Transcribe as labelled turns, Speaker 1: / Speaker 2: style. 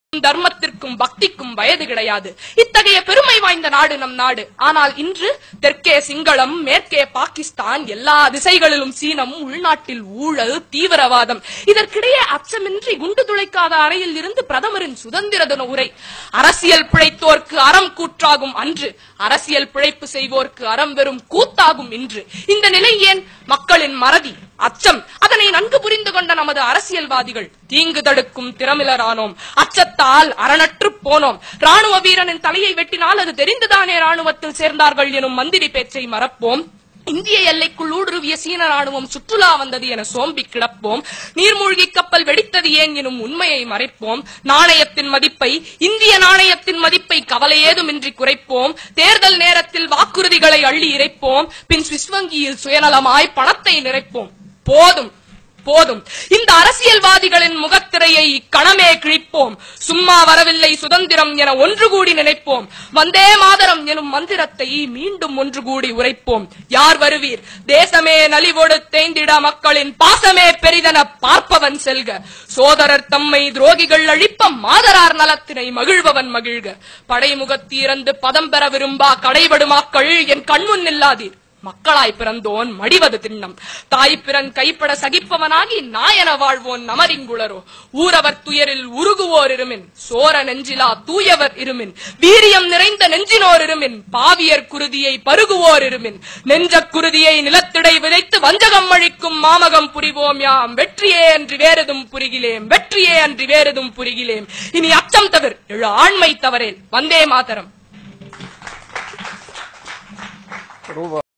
Speaker 1: தர்மத்திற்கும் பக்திக்கும் வயது கிடையாது. இத்தகைய பெருமை வாய்ந்த நாடு நம் நாடு. ஆனால் இன்று தெற்கே சிங்களம், மேற்கே பாகிஸ்தான், எல்லா திசைகளிலும் சீனம், உள்நாட்டில் ஊழல், தீவிரவாதம். இதற்கிடையே அச்சமின்றி குண்டு துளைக்காத அறையில் இருந்து பிரதமரின் சுதந்திர தின உரை. அரசியல் பிழைத்தோர்க்கு அறம் கூற்றாகும் அன்று, அரசியல் பிழைப்பு செய்வோர்க்கு அறம் வெறும் கூத்தாகும் இன்று. இந்த நிலை ஏன்? மக்களின் மறதி, அச்சம். அதனை நன்கு புரிந்து கொண்ட நமது அரசியல்வாதிகள் தீங்கு தடுக்கும் திறமிலரானோம். அச்சத்தால் அரணற்று போனோம். ராணுவ வீரனின் தலையை வெட்டினால் அது தெரிந்துதானே ராணுவத்தில் சேர்ந்தார்கள் எனும் மந்திரி பேச்சை மறப்போம். இந்திய எல்லைக்குள் ஊடுருவிய சீன ராணுவம் சுற்றுலா வந்தது என சோம்பி கிடப்போம். நீர்மூழ்கி கப்பல் வெடித்தது ஏன் எனும் உண்மையை மறைப்போம். நாணயத்தின் மதிப்பை, இந்திய நாணயத்தின் மதிப்பை கவலை ஏதுமின்றி குறைப்போம். தேர்தல் நேரத்தில் வாக்குறுதிகளை அள்ளி இறைப்போம். பின் சுவிஸ் வங்கியில் சுயநலமாய் பணத்தை நிறைப்போம். போதும் போதும். இந்த அரசியல்வாதிகளின் முகத்திரையை கணமே கிழிப்போம். சும்மா வரவில்லை சுதந்திரம் என ஒன்று கூடி நினைப்போம். வந்தே மாதரம் எனும் மந்திரத்தை மீண்டும் ஒன்று கூடி உரைப்போம். யார் வருவீர்? தேசமே நலிவோடு தேய்ந்திட மக்களின் பாசமே பெரிதென பார்ப்பவன் செல்க. சோதரர் தம்மை துரோகிகள் அழிப்ப மாதரார் நலத்தினை மகிழ்பவன் மகிழ்க. படைமுகத்தீரந்து பதம் பெற விரும்பா கடைபடுமாக்கள் என் கண்முன் நில்லாதீர். மக்களாய் பிறந்தோன் மடிவது திண்ணம். தாய்ப்பிறன் கைப்பட சகிப்பவனாகி நாயன வாழ்வோன் நமரிங்குளரோ. ஊரவர் துயரில் உருகுவோர் இருமின், சோர நெஞ்சிலா தூயவர் இருமின், வீரியம் நிறைந்த நெஞ்சினோர் இருமின், பாவியர் குருதியை பருகுவோர் இருமின், நெஞ்ச குருதியை நிலத்திடை விதைத்து வஞ்சகம் அழிக்கும் மாமகம் புரிவோம் யாம். வெற்றியே அன்றி வேறெதும் புரிகிலேம், வெற்றியே அன்றி வேறெதும் புரிகிலேம். இனி அச்சம் தவிர எழு ஆண்மை தவறேன். வந்தே மாதரம்.